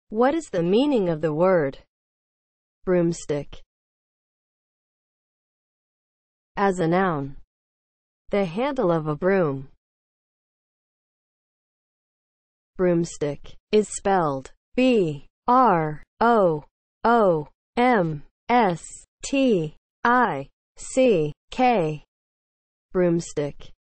What is the meaning of the word broomstick? As a noun, the handle of a broom. Broomstick is spelled B-R-O-O-M-S-T-I-C-K. Broomstick.